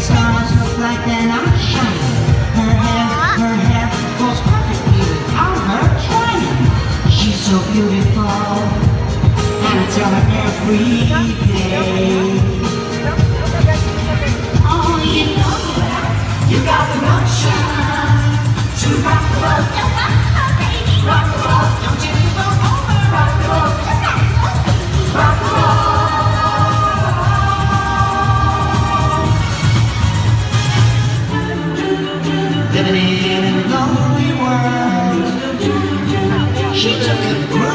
stars look like they're not shining. Her hair falls perfectly without her trying. She's so beautiful, and I tell her every day. Oh, you know that you got the notion to rock the world. Rock the world, don't you go over. Rock the world, rock the world. Living in a lonely world, she took a